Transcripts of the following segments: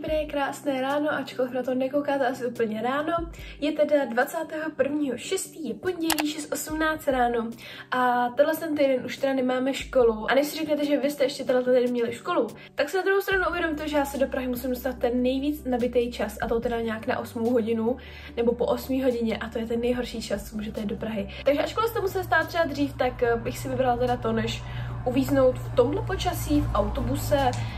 dobré, krásné ráno, ačkoliv na to nekoukáte asi úplně ráno. Je teda 21.6. je pondělí 6:18 ráno a tenhle ten týden už teda nemáme školu. A než si řeknete, že vy jste ještě tenhle týden měli školu, tak se na druhou stranu uvědomte, že já se do Prahy musím dostat ten nejvíc nabitý čas, a to teda nějak na 8 hodinu nebo po 8 hodině, a to je ten nejhorší čas, co můžete jít do Prahy. Takže ačkoliv jste museli stát třeba dřív, tak bych si vybrala teda to, než uvíznout v tomhle počasí v autobuse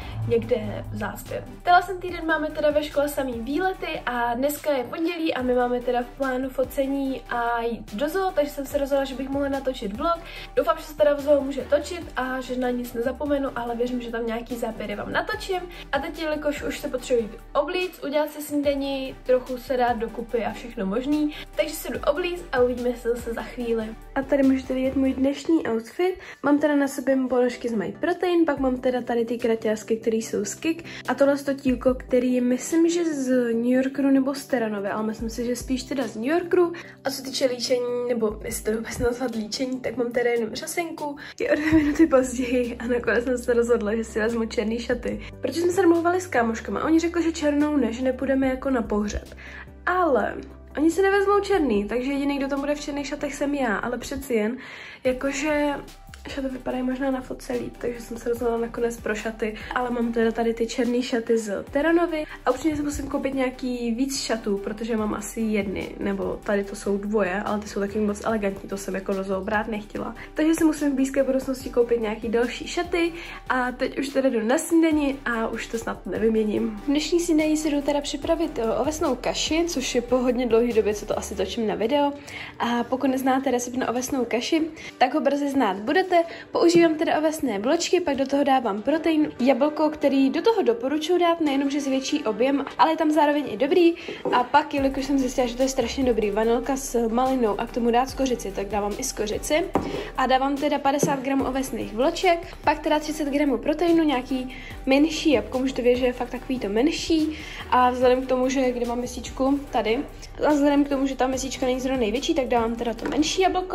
někde v zácpě. Tenhle týden máme teda ve škole samý výlety a dneska je pondělí a my máme teda v plánu focení a jít do zoo, takže jsem se rozhodla, že bych mohla natočit vlog. Doufám, že se teda v zoo může točit a že na nic nezapomenu, ale věřím, že tam nějaký záběry vám natočím. A teď, jelikož už se potřebuji oblíct, udělat si snídani, trochu se dát dokupy a všechno možný, takže se jdu oblíct a uvidíme se zase za chvíli. A tady můžete vidět můj dnešní outfit. Mám teda na sobě ponožky z My Protein, pak mám teda tady ty kraťásky, které jsou z Kik, a tohle tílko, který je, myslím, že z New Yorkeru nebo z Terranovy, ale myslím si, že spíš teda z New Yorkeru. A co týče líčení, nebo jestli to vůbec nazvat líčení, tak mám teda jenom řasenku. Je o 2 minuty později a nakonec jsem se rozhodla, že si vezmu černý šaty. Protože jsme se domluvali s kámoškama, oni řekli, že černou ne, že nepůjdeme jako na pohřeb. Ale oni si nevezmou černý, takže jediný, kdo tam bude v černých šatech, jsem já, ale přeci jen, jakože šaty vypadají možná na fotce líp, takže jsem se rozhodla nakonec pro šaty, ale mám teda tady ty černé šaty z Terranovy a určitě si musím koupit nějaký víc šatů, protože mám asi jedny, nebo tady to jsou 2, ale ty jsou taky moc elegantní, to jsem jako do brát nechtěla. Takže si musím v blízké budoucnosti koupit nějaký další šaty a teď už teda jdu na snídani a už to snad nevyměním. V dnešní snídani si jdu teda připravit ovesnou kaši, což je po hodně dlouhé době, co to asi točím na video. A pokud neznáte recept na ovesnou kaši, tak ho brzy znát budete. Používám teda ovesné bločky, pak do toho dávám protein, jablko, který do toho doporučuji dát, nejenom, že zvětší objem, ale je tam zároveň i dobrý. A pak, jelikož jsem zjistila, že to je strašně dobrý, vanilka s malinou a k tomu dát skořici, tak dávám i skořici. A dávám teda 50 gramů ovesných vloček, pak teda 30 gramů proteinu, nějaký menší jabko, můžete vědět, že je fakt takový to menší. A vzhledem k tomu, že kde mám misíčku, tady, a vzhledem k tomu, že ta misíčka není zrovna největší, tak dávám teda to menší jablko.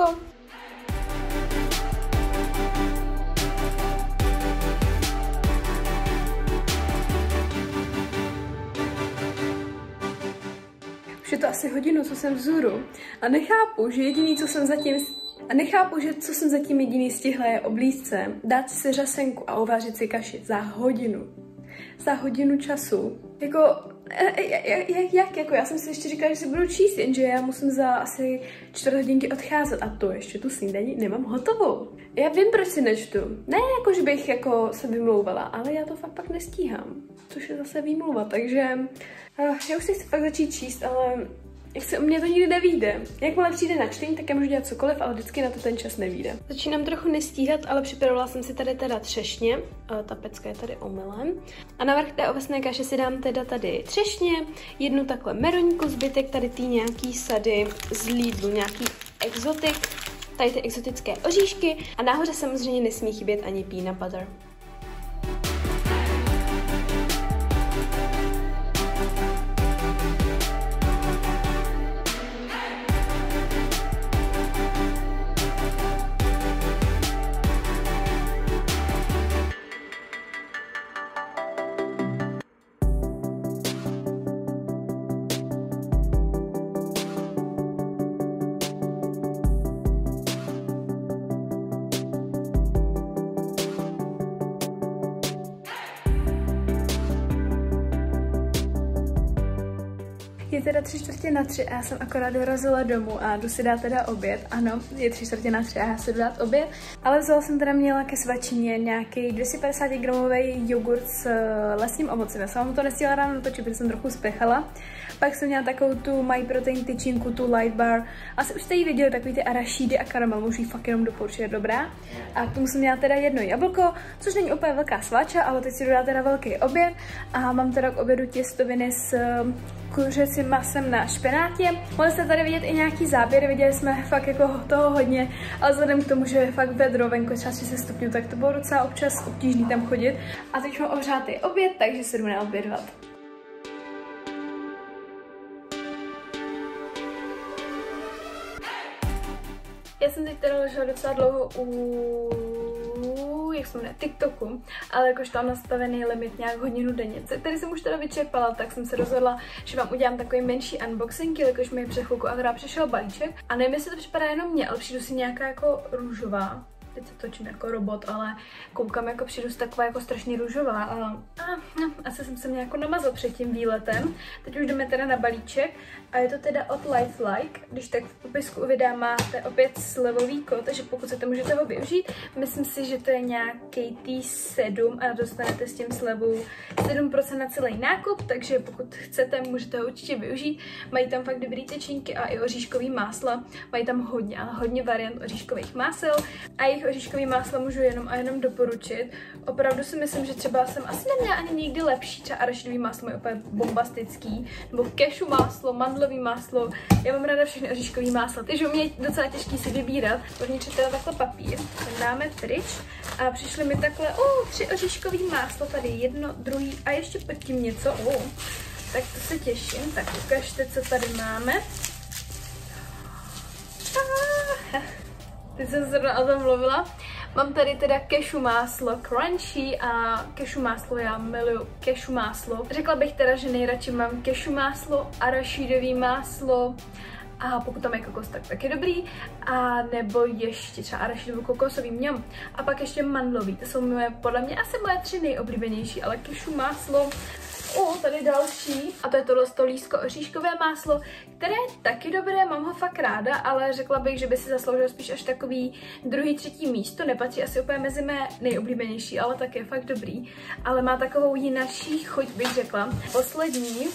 Už je to asi hodinu, co jsem vzhůru a nechápu, že co jsem zatím jediný stihla je oblíct se, dát si řasenku a uvařit si kaši za hodinu. Za hodinu času. Jako, jako, já jsem si ještě říkala, že si budu číst, jenže já musím za asi 4 hodinky odcházet a to ještě tu snídani nemám hotovou. Já vím, proč si nečtu. Ne jako, že bych jako se vymlouvala, ale já to fakt pak nestíhám. Což je zase výmluva, takže já už si chci fakt začít číst, ale u mě to nikdy nevyjde. Jakmile přijde na čtení, tak já můžu dělat cokoliv, ale vždycky na to ten čas nevyjde. Začínám trochu nestíhat, ale připravila jsem si tady teda třešně. Ta pecka je tady omylem. A navrch té ovesné kaše si dám teda tady třešně, jednu takhle meroňku, zbytek tady ty nějaký sady z Lidlu, nějaký exotik, tady ty exotické oříšky a nahoře samozřejmě nesmí chybět ani peanut butter. Je teda 3:45 a já jsem akorát dorazila domů a jdu si dát teda oběd. Ano, je 3:45 a já si jdu dát oběd. Ale vzala jsem teda měla ke svačině nějaký 250 gramový jogurt s lesním ovocem. Já jsem vám to nestihla ráno natočit, protože jsem trochu spěchala. Pak jsem měla takovou tu My Protein tyčinku, tu light bar. Asi už jste ji viděli, takový ty arašídy a karamel, můžu ji fakt jenom doporučit, je dobrá. A k tomu jsem měla teda jedno jablko, což není úplně velká sváča, ale teď si jdu dát teda velký oběd. A mám teda k obědu těstoviny s kuřecím masem na špenátě. Mohli jste tady vidět i nějaký záběr, viděli jsme fakt jako toho hodně, ale vzhledem k tomu, že je fakt vedro, venku třeba 30 stupňů, tak to bylo docela občas obtížný tam chodit. A teď mám ohřátý oběd, takže se jdu naobědvat. Já jsem teď teda ležela docela dlouho jak se jmenuje, TikToku, ale jakož tam nastavený limit nějak hodinu denně, který jsem už teda vyčerpala, tak jsem se rozhodla, že vám udělám takový menší unboxing, jakož mi před chvilku akorát přišel balíček. A nevím, jestli to připadá jenom mě, ale přijdu si nějaká jako růžová. Teď se točím jako robot, ale koukám, jako přijdu si taková jako strašně růžová. Asi jsem se mě jako namazal před tím výletem. Teď už jdeme teda na balíček a je to teda od Lifelike. Když tak v popisku u videa máte opět slevový kód, takže pokud chcete, můžete ho využít. Myslím si, že to je nějaký T7 a dostanete s tím slevu 7% na celý nákup, takže pokud chcete, můžete ho určitě využít. Mají tam fakt dobrý tyčinky a i oříškový másla. Mají tam hodně, ale hodně variant oříškových másel a jejich oříškový máslo můžu jenom a jenom doporučit. Opravdu si myslím, že třeba jsem asi neměla ani nikdy lepší, třeba arašidový máslo je úplně bombastický, nebo cashew máslo, mandlový máslo. Já mám ráda všechny oříškový másla, takže u mě je docela těžký si vybírat. Povnitř je teda takhle papír, ten dáme pryč a přišly mi takhle, 3 oříškový máslo, tady jedno, druhý a ještě pod tím něco, tak to se těším, tak ukažte, co tady máme. Teď jsem se o tom mluvila. Mám tady teda cashew máslo crunchy a cashew máslo, já miluju cashew máslo. Řekla bych teda, že nejradši mám cashew máslo, arašidový máslo a pokud tam je kokos, tak je dobrý. A nebo ještě třeba arašidový kokosový mňam. A pak ještě mandlový, to jsou podle mě asi moje 3 nejoblíbenější, ale cashew máslo. Tady další, a to je tohle stolísko oříškové máslo, které je taky dobré, mám ho fakt ráda, ale řekla bych, že by si zasloužilo spíš až takový 2., 3. místo, nepatří asi úplně mezi mé nejoblíbenější, ale tak je fakt dobrý, ale má takovou jinaší chuť, bych řekla. Poslední,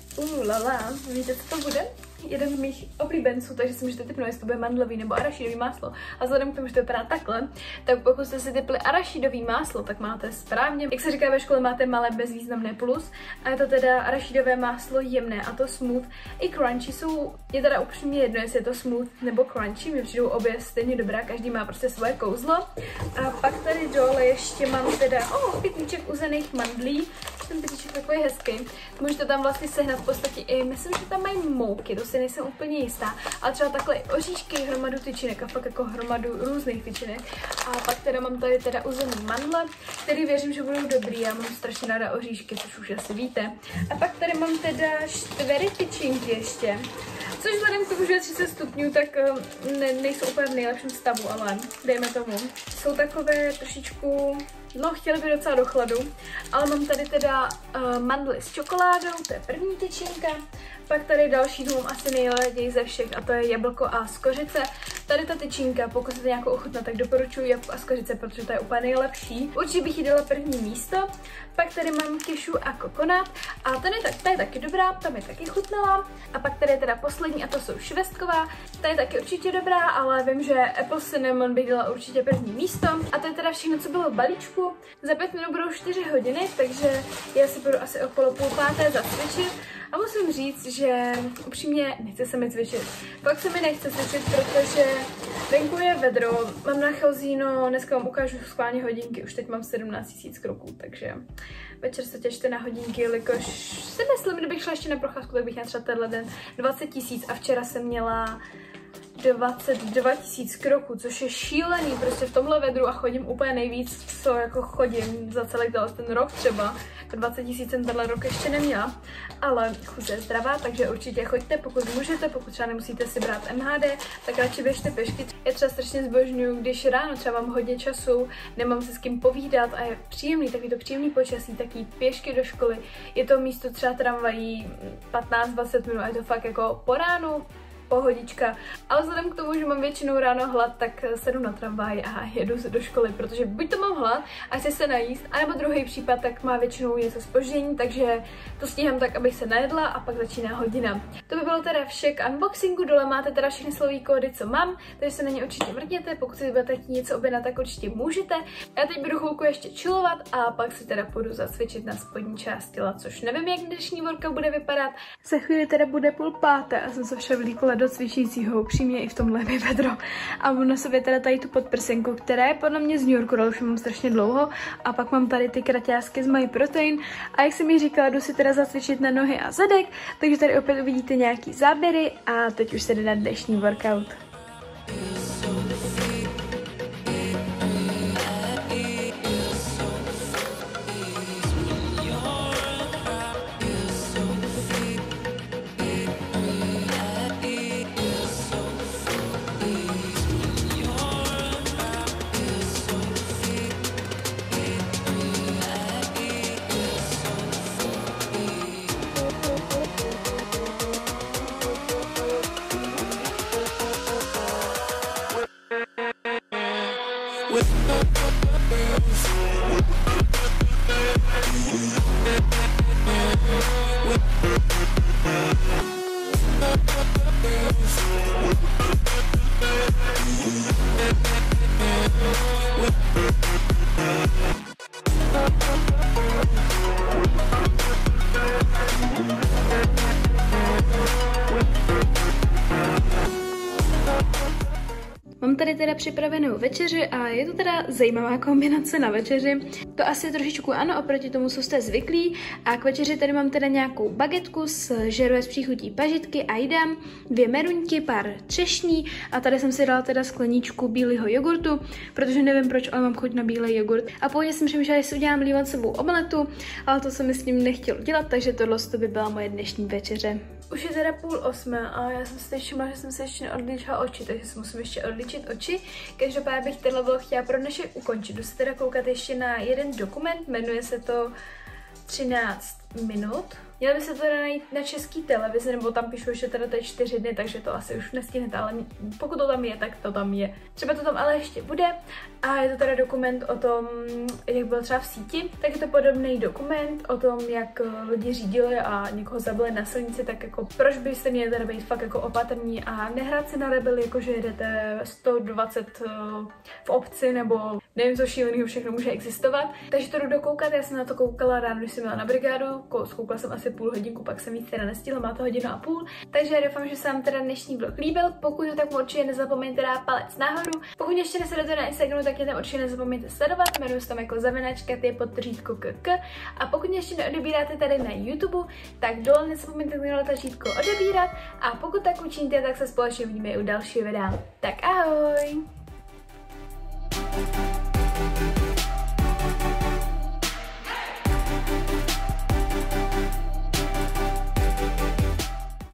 víte, co to bude? Jeden z mých oblíbenců, takže si můžete typnout, jestli to bude mandlový nebo arašidový máslo. A vzhledem k tomu, že to vypadá takhle, tak pokud jste si typli arašidový máslo, tak máte správně. Jak se říká ve škole, máte malé bezvýznamné plus. A je to teda arašidové máslo jemné a to smooth. I crunchy jsou, je teda upřímně jedno, jestli je to smooth nebo crunchy, mi přijdou obě stejně dobrá, každý má prostě svoje kouzlo. A pak tady dole ještě mám teda, pytlíček uzených mandlí. Ten pytlíček takový hezký. Můžete tam vlastně sehnat v podstatě i, myslím, že tam mají mouky, to si nejsem úplně jistá, ale třeba takhle oříšky, hromadu tyčinek a fakt jako hromadu různých tyčinek. A pak teda mám tady teda uzený mandle, který věřím, že budou dobrý, já mám strašně ráda oříšky, což už asi víte. A pak tady mám teda 4 tyčinky ještě, což vzhledem k tomu, že je 30 stupňů, tak nejsou úplně v nejlepším stavu, ale dejme tomu. Jsou takové trošičku, chtěli by docela do chladu, ale mám tady teda mandly s čokoládou, to je první tyčinka. Pak tady další, mám asi nejraději ze všech, a to je jablko a skořice. Tady ta tyčinka, pokud chcete nějakou ochutnat, tak doporučuji jablko a skořice, protože to je úplně nejlepší. Určitě bych jí dala první místo. Pak tady mám cashew a kokonat a ta je taky dobrá, tam je taky chutnala. A pak tady je teda poslední a to jsou švestková. Ta je taky určitě dobrá, ale vím, že apple cinnamon bych dala určitě první místo. A to je teda všechno, co bylo v balíčku. Za 5 minut budou 4 hodiny, takže já si budu asi okolo 4:30 zacvičit. A musím říct, že upřímně nechce se mi cvičit. Fakt se mi nechce cvičit, protože venku je vedro, mám na Chalzino, dneska vám ukážu schválně hodinky, už teď mám 17 000 kroků, takže večer se těšte na hodinky, jelikož si myslím, kdybych šla ještě na procházku, tak bych měla třeba tenhle den 20 000 a včera jsem měla 22 000 kroků, což je šílený prostě v tomhle vedru a chodím úplně nejvíc, co jako chodím za celý ten rok třeba. 20 000 jsem tenhle rok ještě neměla, ale chuť je zdravá, takže určitě choďte, pokud můžete, pokud třeba nemusíte si brát MHD, tak radši běžte pešky. Já třeba strašně zbožňuju, když ráno třeba mám hodně času, nemám se s kým povídat a je příjemný, taky to příjemný počasí, taky pěšky do školy. Je to místo třeba tramvají 15-20 minut a je to fakt jako po ránu, pohodička. Ale vzhledem k tomu, že mám většinou ráno hlad, tak sedu na tramvaj a jedu do školy, protože buď to mám hlad a chci se najíst, anebo druhý případ, tak má většinou něco zpoždění, takže to stíhám tak, abych se najedla a pak začíná hodina. To by bylo teda vše k unboxingu, dole máte teda všechny slovní kódy, co mám, takže se na ně určitě mrkněte, pokud si budete něco objednat, tak určitě můžete. Já teď budu chvilku ještě chillovat a pak si teda půjdu zacvičit na spodní část těla, což nevím, jak dnešní workout bude vypadat. Za chvíli teda bude 4:30 a jsem se však vlíkla do cvičícího, upřímně i v tomhle mi vedro. A mám na sobě teda tady tu podprsenku, která je podle mě z New Yorku, ale už mám strašně dlouho. A pak mám tady ty kraťásky z My Protein. A jak jsem mi říkala, jdu si teda zacvičit na nohy a zadek, takže tady opět uvidíte nějaký záběry a teď už se jde na dnešní workout. Mám tady teda připravenou večeři a je to teda zajímavá kombinace na večeři. To asi trošičku ano, oproti tomu, co jste zvyklí. A k večeři tady mám teda nějakou bagetku s žerve s příchutí pažitky a jídám, 2 meruňky, pár třešní a tady jsem si dala teda skleničku bílého jogurtu, protože nevím proč, ale mám chuť na bílý jogurt. A původně jsem přemýšlela, jestli udělám lívancovou omeletu, ale to se mi s ním nechtělo dělat, takže tohle by byla moje dnešní večeře. Už je teda 7:30 a já jsem si teď všimla, že jsem se ještě neodlíčila oči, takže si musím ještě odlíčit oči. Každopádně bych tenhle vlog chtěla pro dnešek ukončit. Jdu se teda koukat ještě na jeden dokument, jmenuje se to 13 minut. Měla by se to teda najít na český televizi, nebo tam píšu, že teda to je 4 dny, takže to asi už nestihnete, ale pokud to tam je, tak to tam je. Třeba to tam ale ještě bude a je to teda dokument o tom, jak byl třeba v síti, tak je to podobný dokument o tom, jak lidi řídili a někoho zabili na silnici, tak jako proč byste měli teda být fakt jako opatrní a nehrát si na rebeli, jako že jedete 120 v obci, nebo nevím, co šíleného všechno může existovat. Takže to jdu dokoukat, já jsem na to koukala ráno, když jsem měla na brigádu, zkoukla jsem asi půl hodinku, pak jsem víc teda nestihla, má to 1,5 hodiny. Takže já doufám, že se vám teda dnešní vlog líbil. Pokud jo, tak určitě nezapomeňte dát palec nahoru. Pokud ještě nesledujete na Instagramu, tak mě tam určitě nezapomeňte sledovat. Jmenuji se tam jako _KK. A pokud mě ještě neodebíráte tady na YouTube, tak dole nezapomeňte na tlačítko odebírat. A pokud tak učiníte, tak se společně uvidíme i u dalšího videa. Tak ahoj!